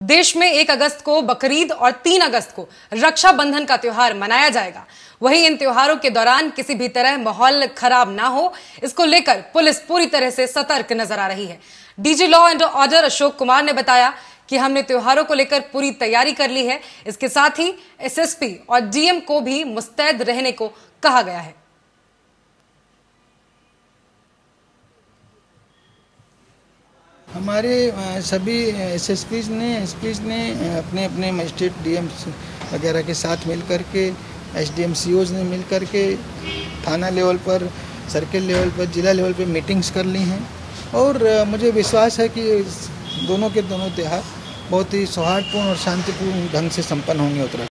देश में 1 अगस्त को बकरीद और 3 अगस्त को रक्षाबंधन का त्योहार मनाया जाएगा। वहीं इन त्योहारों के दौरान किसी भी तरह माहौल खराब ना हो, इसको लेकर पुलिस पूरी तरह से सतर्क नजर आ रही है। DG law and order Ashok Kumar ने बताया कि हमने त्योहारों को लेकर पूरी तैयारी कर ली है। इसके साथ ही एसएसपी और डीएम को भी मुस्तैद रहने को कहा गया है। हमारे सभी एसएसपीज ने अपने अपने मजिस्ट्रेट डीएम्स वगैरह के साथ मिलकर के एसडीएम सीओज ने मिलकर के थाना लेवल पर, सर्किल लेवल पर, जिला लेवल पर मीटिंग्स कर ली हैं और मुझे विश्वास है कि दोनों के दोनों त्यौहार बहुत ही सौहार्दपूर्ण और शांतिपूर्ण ढंग से संपन्न होंगे उत्तराखंड।